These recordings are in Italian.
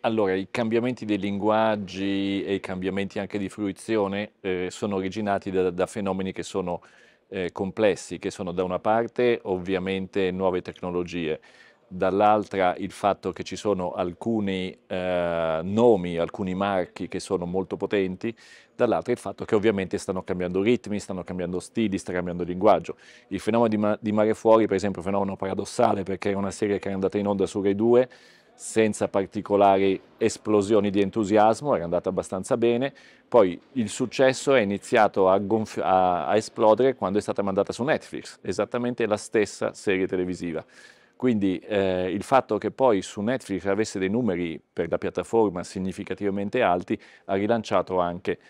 Allora, i cambiamenti dei linguaggi e i cambiamenti anche di fruizione sono originati da fenomeni che sono complessi, che sono da una parte ovviamente nuove tecnologie, dall'altra il fatto che ci sono alcuni nomi, alcuni marchi che sono molto potenti, dall'altra il fatto che ovviamente stanno cambiando ritmi, stanno cambiando stili, sta cambiando il linguaggio. Il fenomeno di Mare Fuori, per esempio, è un fenomeno paradossale perché è una serie che è andata in onda su Rai 2 senza particolari esplosioni di entusiasmo, era andata abbastanza bene, poi il successo è iniziato a esplodere quando è stata mandata su Netflix, esattamente la stessa serie televisiva. Quindi il fatto che poi su Netflix avesse dei numeri per la piattaforma significativamente alti ha rilanciato anche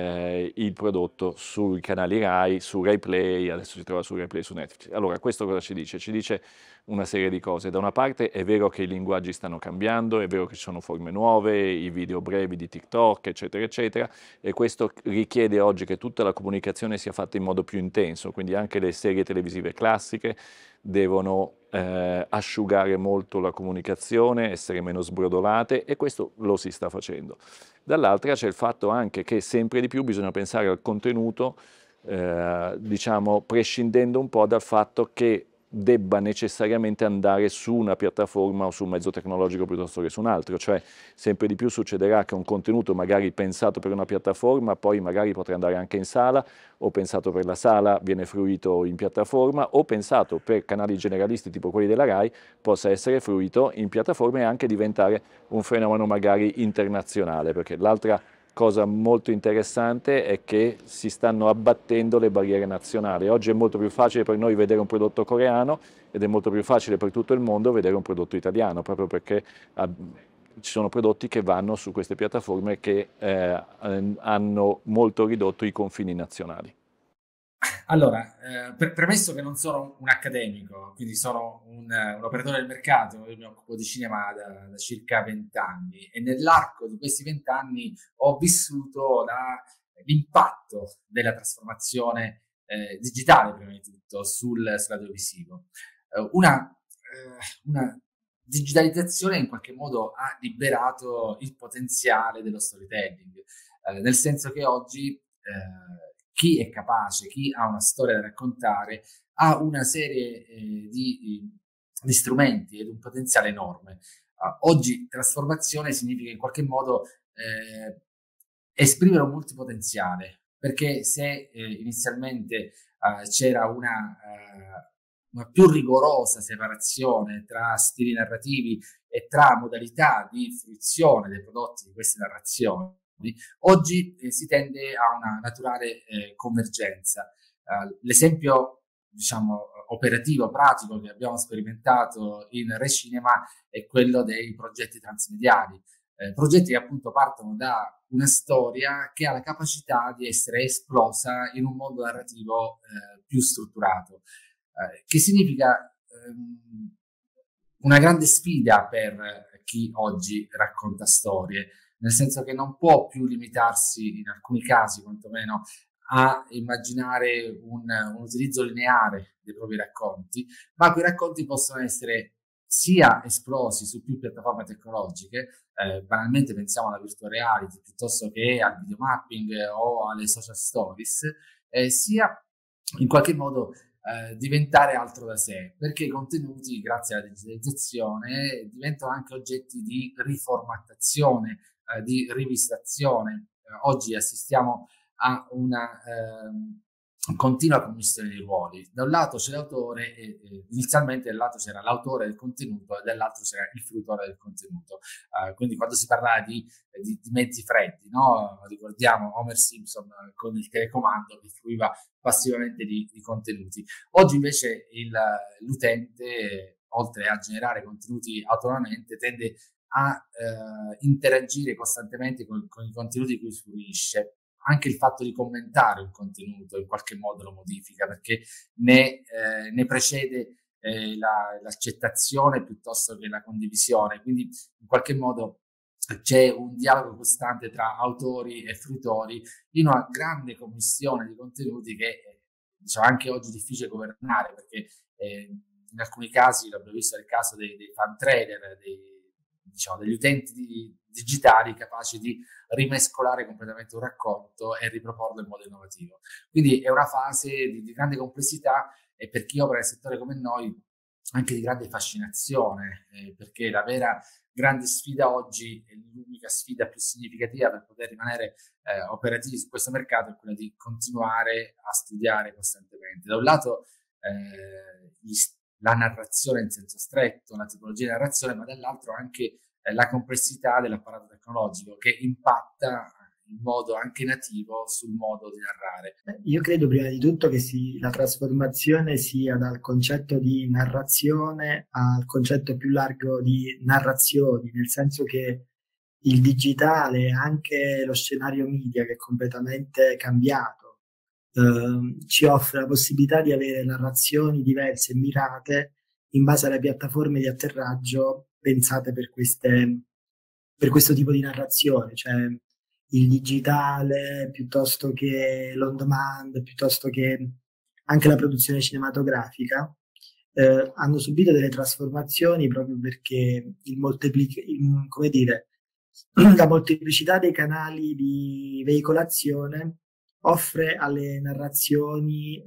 il prodotto sui canali Rai, su Rai Play, adesso si trova su Rai Play su Netflix. Allora, questo cosa ci dice? Ci dice una serie di cose. Da una parte è vero che i linguaggi stanno cambiando, è vero che ci sono forme nuove, i video brevi di TikTok, eccetera, eccetera, e questo richiede oggi che tutta la comunicazione sia fatta in modo più intenso, quindi anche le serie televisive classiche devono asciugare molto la comunicazione, essere meno sbrodolate e questo lo si sta facendo. Dall'altra c'è il fatto anche che sempre di più bisogna pensare al contenuto, diciamo, prescindendo un po' dal fatto che debba necessariamente andare su una piattaforma o su un mezzo tecnologico piuttosto che su un altro, cioè sempre di più succederà che un contenuto magari pensato per una piattaforma poi magari potrà andare anche in sala, o pensato per la sala viene fruito in piattaforma, o pensato per canali generalisti tipo quelli della Rai possa essere fruito in piattaforma e anche diventare un fenomeno magari internazionale, perché l'altra cosa molto interessante è che si stanno abbattendo le barriere nazionali. Oggi è molto più facile per noi vedere un prodotto coreano ed è molto più facile per tutto il mondo vedere un prodotto italiano, proprio perché ci sono prodotti che vanno su queste piattaforme che hanno molto ridotto i confini nazionali. Allora, premesso che non sono un accademico, quindi sono un operatore del mercato, io mi occupo di cinema da circa 20 anni e nell'arco di questi 20 anni ho vissuto l'impatto della trasformazione digitale, prima di tutto, sull'audiovisivo. Una digitalizzazione in qualche modo ha liberato il potenziale dello storytelling, nel senso che oggi chi è capace, chi ha una storia da raccontare, ha una serie di strumenti ed un potenziale enorme. Oggi trasformazione significa in qualche modo esprimere un multipotenziale, perché se inizialmente c'era una più rigorosa separazione tra stili narrativi e tra modalità di fruizione dei prodotti di queste narrazioni, oggi si tende a una naturale convergenza. L'esempio, diciamo, operativo, pratico che abbiamo sperimentato in Recinema è quello dei progetti transmediali. Progetti che appunto partono da una storia che ha la capacità di essere esplosa in un mondo narrativo più strutturato, che significa una grande sfida per chi oggi racconta storie, nel senso che non può più limitarsi, in alcuni casi quantomeno, a immaginare un utilizzo lineare dei propri racconti, ma quei racconti possono essere sia esplosi su più piattaforme tecnologiche, banalmente pensiamo alla virtual reality piuttosto che al videomapping o alle social stories, sia in qualche modo diventare altro da sé, perché i contenuti, grazie alla digitalizzazione, diventano anche oggetti di riformattazione, di rivisitazione. Oggi assistiamo a una continua commistione di ruoli. Da un lato c'è l'autore e inizialmente da un lato c'era l'autore del contenuto e dall'altro c'era il fruitore del contenuto. Quindi quando si parlava di mezzi freddi, no? Ricordiamo Homer Simpson con il telecomando che fruiva passivamente di contenuti. Oggi invece l'utente, oltre a generare contenuti autonomamente, tende a interagire costantemente con i contenuti di cui fruisce. Anche il fatto di commentare un contenuto in qualche modo lo modifica, perché ne precede l'accettazione piuttosto che la condivisione. Quindi in qualche modo c'è un dialogo costante tra autori e fruitori in una grande commissione di contenuti che diciamo anche oggi è difficile governare, perché in alcuni casi, l'abbiamo visto nel caso dei fan trader, diciamo, degli utenti digitali capaci di rimescolare completamente un racconto e riproporlo in modo innovativo. Quindi è una fase di grande complessità e per chi opera nel settore come noi anche di grande fascinazione, perché la vera grande sfida oggi, e l'unica sfida più significativa per poter rimanere operativi su questo mercato, è quella di continuare a studiare costantemente. Da un lato la narrazione in senso stretto, la tipologia di narrazione, ma dall'altro anche la complessità dell'apparato tecnologico che impatta in modo anche nativo sul modo di narrare. Io credo prima di tutto che la trasformazione sia dal concetto di narrazione al concetto più largo di narrazioni, nel senso che il digitale, anche lo scenario media che è completamente cambiato, ci offre la possibilità di avere narrazioni diverse e mirate in base alle piattaforme di atterraggio pensate per questo tipo di narrazione, cioè il digitale piuttosto che l'on demand, piuttosto che anche la produzione cinematografica, hanno subito delle trasformazioni proprio perché come dire, la molteplicità dei canali di veicolazione offre alle narrazioni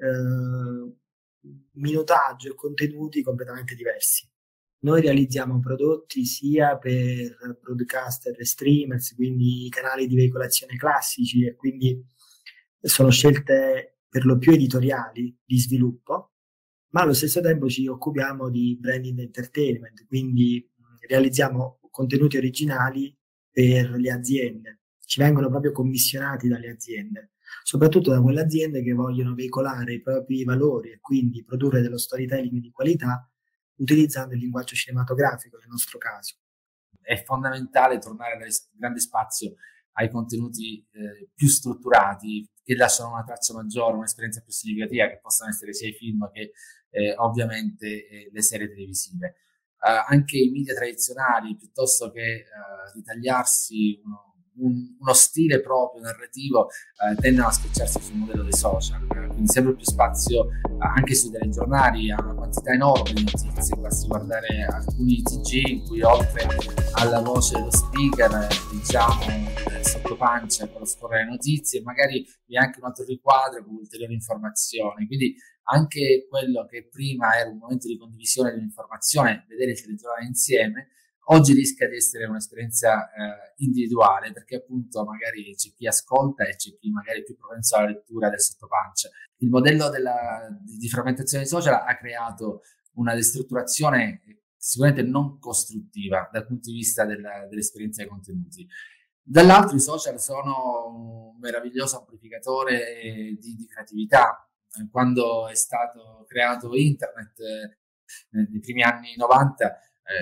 minutaggio e contenuti completamente diversi. Noi realizziamo prodotti sia per broadcaster e streamers, quindi canali di veicolazione classici, e quindi sono scelte per lo più editoriali di sviluppo, ma allo stesso tempo ci occupiamo di branding entertainment, quindi realizziamo contenuti originali per le aziende. Ci vengono proprio commissionati dalle aziende, soprattutto da quelle aziende che vogliono veicolare i propri valori e quindi produrre dello storytelling di qualità utilizzando il linguaggio cinematografico nel nostro caso. È fondamentale tornare a dare grande spazio ai contenuti più strutturati, che lasciano una traccia maggiore, un'esperienza più significativa, che possano essere sia i film che ovviamente le serie televisive. Anche i media tradizionali, piuttosto che ritagliarsi uno stile proprio narrativo, tendono a specciarsi sul modello dei social, quindi sempre più spazio anche sui telegiornali a una quantità enorme di notizie. Basti guardare alcuni TG in cui oltre alla voce dello speaker diciamo sotto pancia con lo scorrere notizie, magari vi è anche un altro riquadro con ulteriori informazioni, quindi anche quello che prima era un momento di condivisione dell'informazione, vedere il telegiornale insieme, oggi rischia di essere un'esperienza individuale, perché appunto magari c'è chi ascolta e c'è chi magari è più propenso alla lettura del sottopancia. Il modello di frammentazione dei social ha creato una destrutturazione sicuramente non costruttiva dal punto di vista dell'esperienza dei contenuti. Dall'altro i social sono un meraviglioso amplificatore di creatività. Quando è stato creato internet nei primi anni 90,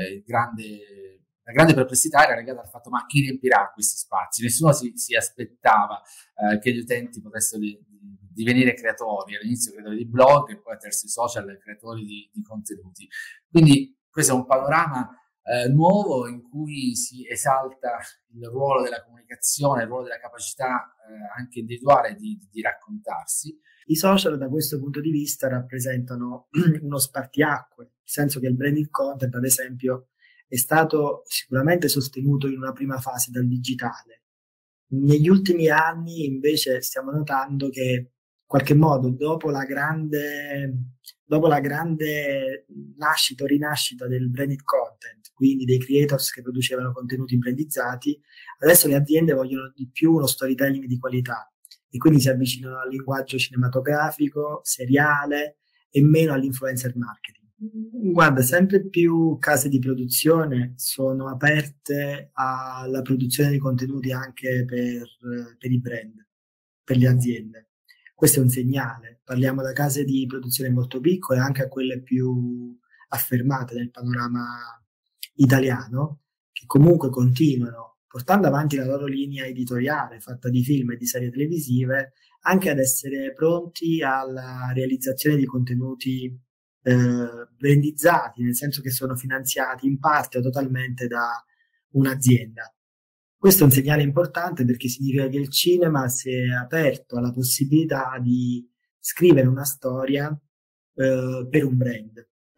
la grande perplessità era legata al fatto: ma chi riempirà questi spazi? Nessuno si aspettava che gli utenti potessero divenire creatori, all'inizio creatori di blog e poi attraverso i social creatori di contenuti. Quindi questo è un panorama nuovo in cui si esalta il ruolo della comunicazione, il ruolo della capacità anche individuale di raccontarsi. I social da questo punto di vista rappresentano uno spartiacque, nel senso che il branded content, ad esempio, è stato sicuramente sostenuto in una prima fase dal digitale. Negli ultimi anni invece stiamo notando che in qualche modo dopo la grande nascita o rinascita del branded content, quindi dei creators che producevano contenuti brandizzati, adesso le aziende vogliono di più uno storytelling di qualità e quindi si avvicinano al linguaggio cinematografico, seriale e meno all'influencer marketing. Guarda, sempre più case di produzione sono aperte alla produzione di contenuti anche per i brand, per le aziende. Questo è un segnale. Parliamo da case di produzione molto piccole, anche a quelle più affermate nel panorama italiano, che comunque continuano, portando avanti la loro linea editoriale fatta di film e di serie televisive, anche ad essere pronti alla realizzazione di contenuti brandizzati, nel senso che sono finanziati in parte o totalmente da un'azienda. Questo è un segnale importante perché significa che il cinema si è aperto alla possibilità di scrivere una storia per un brand.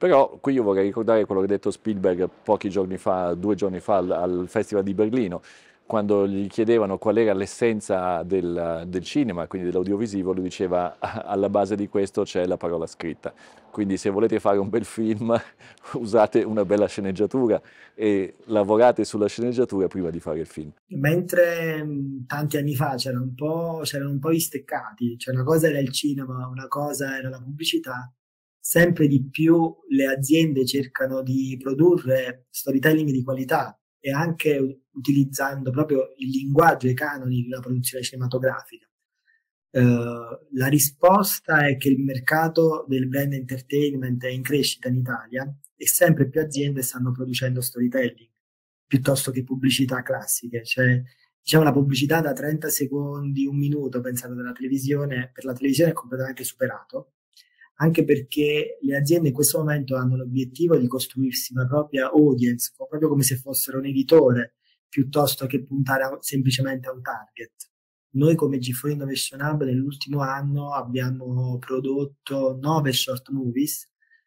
Però qui io vorrei ricordare quello che ha detto Spielberg pochi giorni fa, 2 giorni fa al Festival di Berlino, quando gli chiedevano qual era l'essenza del cinema, quindi dell'audiovisivo, lui diceva alla base di questo c'è la parola scritta. Quindi se volete fare un bel film usate una bella sceneggiatura e lavorate sulla sceneggiatura prima di fare il film. Mentre tanti anni fa c'erano un po' gli steccati, cioè una cosa era il cinema, una cosa era la pubblicità, sempre di più le aziende cercano di produrre storytelling di qualità e anche utilizzando proprio il linguaggio e i canoni di una produzione cinematografica. La risposta è che il mercato del brand entertainment è in crescita in Italia e sempre più aziende stanno producendo storytelling piuttosto che pubblicità classiche. Cioè, diciamo, la pubblicità da 30 secondi, un minuto pensata per la televisione è completamente superato, anche perché le aziende in questo momento hanno l'obiettivo di costruirsi una propria audience, proprio come se fossero un editore, piuttosto che puntare semplicemente a un target. Noi come G4 Innovation Hub nell'ultimo anno abbiamo prodotto 9 short movies,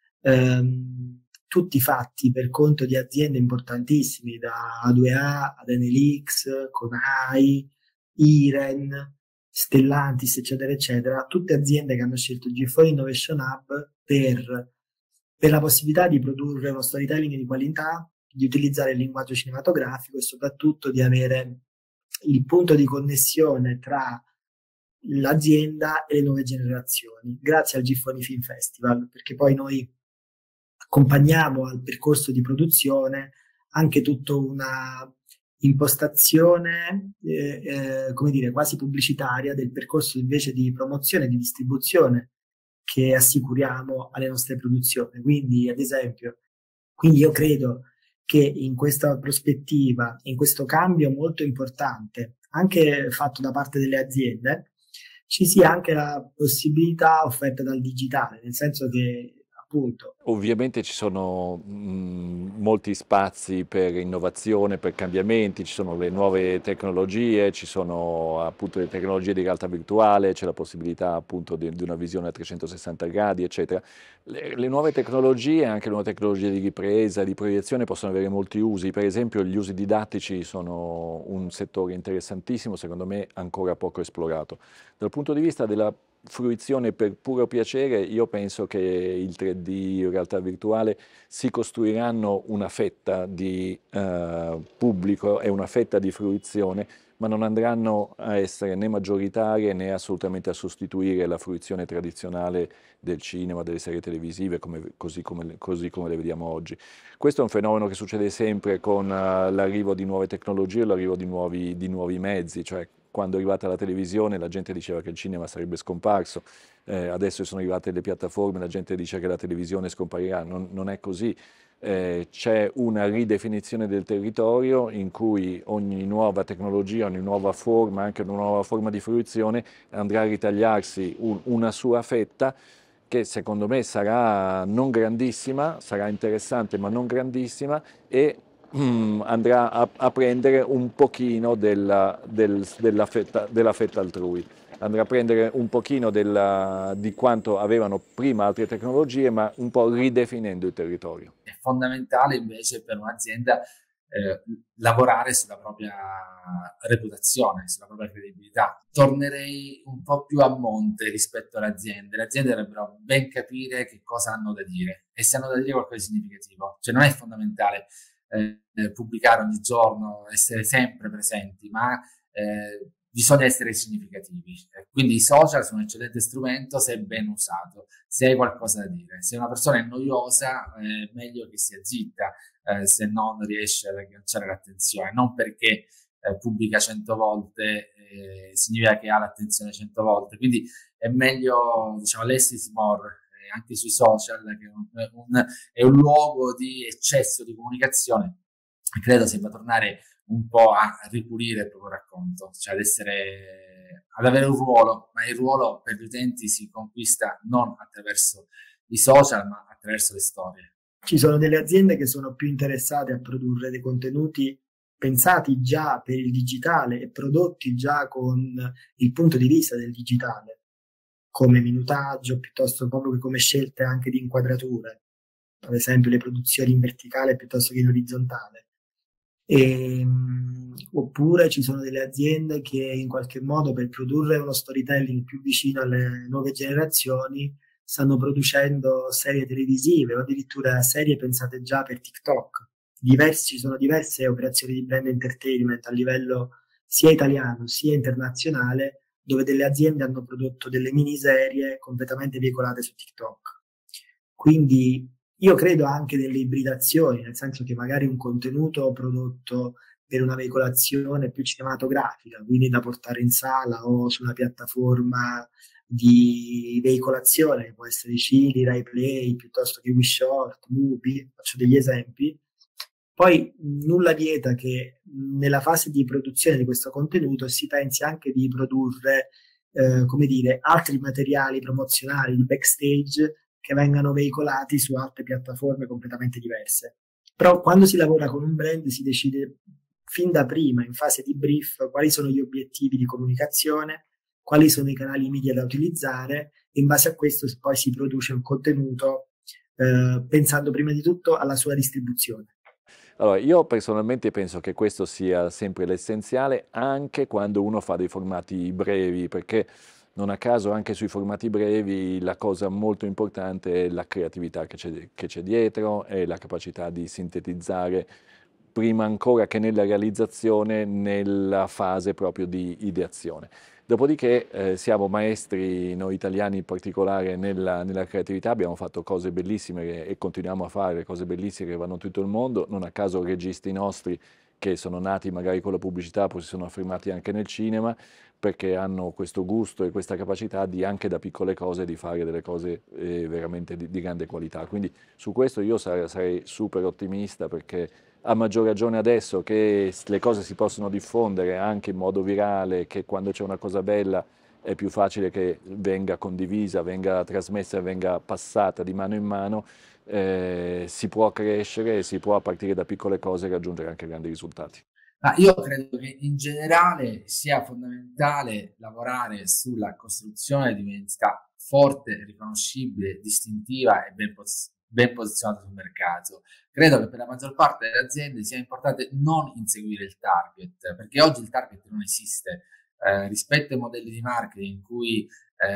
tutti fatti per conto di aziende importantissime, da A2A ad NLX, Conai, Iren, Stellantis, eccetera, eccetera, tutte aziende che hanno scelto G4 Innovation Hub per la possibilità di produrre uno storytelling di qualità, di utilizzare il linguaggio cinematografico e soprattutto di avere il punto di connessione tra l'azienda e le nuove generazioni, grazie al G4 Film Festival, perché poi noi accompagniamo al percorso di produzione anche tutta una impostazione, come dire, quasi pubblicitaria del percorso invece di promozione e di distribuzione che assicuriamo alle nostre produzioni. Quindi, ad esempio, io credo che in questa prospettiva, in questo cambio molto importante, anche fatto da parte delle aziende, ci sia anche la possibilità offerta dal digitale, nel senso che appunto. Ovviamente ci sono molti spazi per innovazione, per cambiamenti, ci sono le nuove tecnologie, ci sono appunto le tecnologie di realtà virtuale, c'è la possibilità appunto di una visione a 360 gradi, eccetera. Le nuove tecnologie, anche le nuove tecnologie di ripresa, di proiezione possono avere molti usi, per esempio gli usi didattici sono un settore interessantissimo, secondo me ancora poco esplorato. Dal punto di vista della fruizione per puro piacere, io penso che il 3D, realtà virtuale, si costruiranno una fetta di pubblico e una fetta di fruizione, ma non andranno a essere né maggioritarie né assolutamente a sostituire la fruizione tradizionale del cinema, delle serie televisive, così come le vediamo oggi. Questo è un fenomeno che succede sempre con l'arrivo di nuove tecnologie, l'arrivo di nuovi mezzi, cioè quando è arrivata la televisione la gente diceva che il cinema sarebbe scomparso, adesso sono arrivate le piattaforme, la gente dice che la televisione scomparirà, non è così. C'è una ridefinizione del territorio in cui ogni nuova tecnologia, ogni nuova forma, anche una nuova forma di fruizione andrà a ritagliarsi una sua fetta che secondo me sarà non grandissima, sarà interessante ma non grandissima e andrà a prendere un pochino della fetta altrui, andrà a prendere un pochino di quanto avevano prima altre tecnologie, ma un po' ridefinendo il territorio. È fondamentale invece per un'azienda lavorare sulla propria reputazione, sulla propria credibilità. Tornerei un po' più a monte rispetto alle aziende. Le aziende dovrebbero ben capire che cosa hanno da dire e se hanno da dire qualcosa di significativo. Cioè non è fondamentale pubblicare ogni giorno, essere sempre presenti, ma bisogna essere significativi. Quindi i social sono un eccellente strumento se ben usato, se hai qualcosa da dire. Se una persona è noiosa, è meglio che sia zitta, se non riesce ad agganciare l'attenzione, non perché pubblica 100 volte significa che ha l'attenzione 100 volte. Quindi è meglio, diciamo, less is more, anche sui social, che è un luogo di eccesso di comunicazione. Credo si va a tornare un po' a ripulire il proprio racconto, cioè ad avere un ruolo, ma il ruolo per gli utenti si conquista non attraverso i social, ma attraverso le storie. Ci sono delle aziende che sono più interessate a produrre dei contenuti pensati già per il digitale e prodotti già con il punto di vista del digitale, come minutaggio, piuttosto proprio che come scelte anche di inquadrature. ad esempio le produzioni in verticale piuttosto che in orizzontale. Oppure ci sono delle aziende che in qualche modo, per produrre uno storytelling più vicino alle nuove generazioni, stanno producendo serie televisive o addirittura serie pensate già per TikTok. Ci sono diverse operazioni di brand entertainment a livello sia italiano sia internazionale, dove delle aziende hanno prodotto delle miniserie completamente veicolate su TikTok. Quindi io credo anche nelle ibridazioni, nel senso che magari un contenuto prodotto per una veicolazione più cinematografica, quindi da portare in sala o su una piattaforma di veicolazione, che può essere Cili, Rai Play, piuttosto che WeShort, Mubi, faccio degli esempi. Poi nulla vieta che nella fase di produzione di questo contenuto si pensi anche di produrre, come dire, altri materiali promozionali di backstage che vengano veicolati su altre piattaforme completamente diverse. Però quando si lavora con un brand si decide fin da prima, in fase di brief, quali sono gli obiettivi di comunicazione, quali sono i canali media da utilizzare, e in base a questo poi si produce un contenuto pensando prima di tutto alla sua distribuzione. Allora, io personalmente penso che questo sia sempre l'essenziale, anche quando uno fa dei formati brevi, perché non a caso anche sui formati brevi la cosa molto importante è la creatività che c'è dietro e la capacità di sintetizzare prima ancora che nella realizzazione, nella fase proprio di ideazione. Dopodiché siamo maestri, noi italiani in particolare, nella creatività, abbiamo fatto cose bellissime e continuiamo a fare cose bellissime che vanno in tutto il mondo, non a caso registi nostri che sono nati magari con la pubblicità, poi si sono affermati anche nel cinema, perché hanno questo gusto e questa capacità di anche da piccole cose di fare delle cose veramente di grande qualità. Quindi su questo io sarei super ottimista, perché a maggior ragione adesso che le cose si possono diffondere anche in modo virale, che quando c'è una cosa bella è più facile che venga condivisa, venga trasmessa e venga passata di mano in mano, si può crescere e si può a partire da piccole cose raggiungere anche grandi risultati. Io credo che in generale sia fondamentale lavorare sulla costruzione di un'identità forte, riconoscibile, distintiva e ben posizionata sul mercato. Credo che per la maggior parte delle aziende sia importante non inseguire il target, perché oggi il target non esiste. Rispetto ai modelli di marketing in cui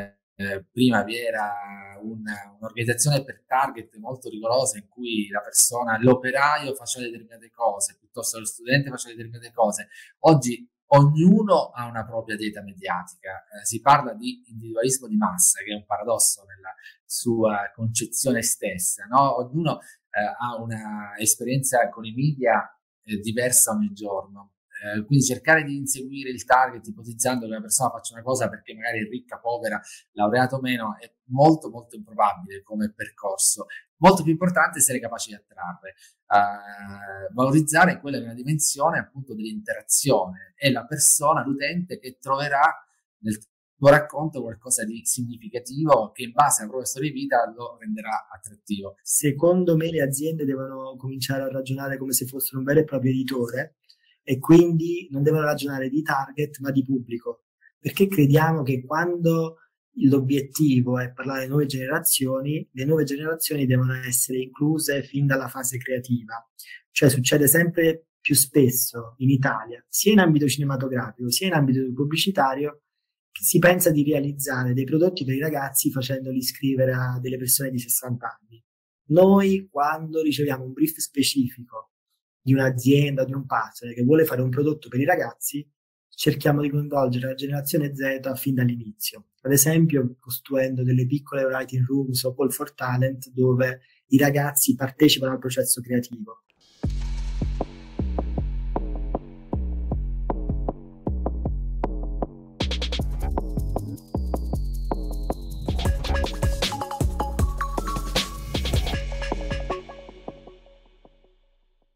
prima vi era un'organizzazione per target molto rigorosa, in cui la persona, l'operaio faceva determinate cose, piuttosto lo studente faceva determinate cose. Oggi ognuno ha una propria dieta mediatica, si parla di individualismo di massa, che è un paradosso nella sua concezione stessa, no? Ognuno ha una esperienza con i media diversa ogni giorno. Quindi cercare di inseguire il target ipotizzando che una persona faccia una cosa perché magari è ricca, povera, laureato o meno, è molto molto improbabile come percorso. Molto più importante essere capaci di attrarre, valorizzare quella che è una dimensione appunto dell'interazione, è la persona, l'utente, che troverà nel tuo racconto qualcosa di significativo che in base alla propria storia di vita lo renderà attrattivo. Secondo me le aziende devono cominciare a ragionare come se fossero un vero e proprio editore, e quindi non devono ragionare di target ma di pubblico, perché crediamo che quando l'obiettivo è parlare di nuove generazioni, le nuove generazioni devono essere incluse fin dalla fase creativa. Cioè succede sempre più spesso in Italia, sia in ambito cinematografico sia in ambito pubblicitario, che si pensa di realizzare dei prodotti per i ragazzi facendoli iscrivere a delle persone di 60 anni. Noi, quando riceviamo un brief specifico di un'azienda, di un partner che vuole fare un prodotto per i ragazzi, cerchiamo di coinvolgere la generazione Z fin dall'inizio. Ad esempio, costruendo delle piccole writing rooms o call for talent dove i ragazzi partecipano al processo creativo.